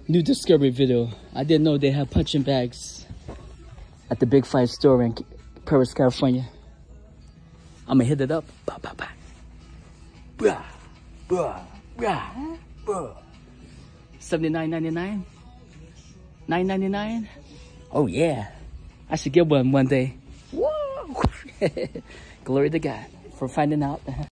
New discovery video. I didn't know they have punching bags at the Big Five store in Paris, California. I'm gonna hit it up. Bah, bah, bah. Bah, bah, bah, bah. $79.99? $9.99? Oh yeah. I should get one day. Whoa! Glory to God for finding out.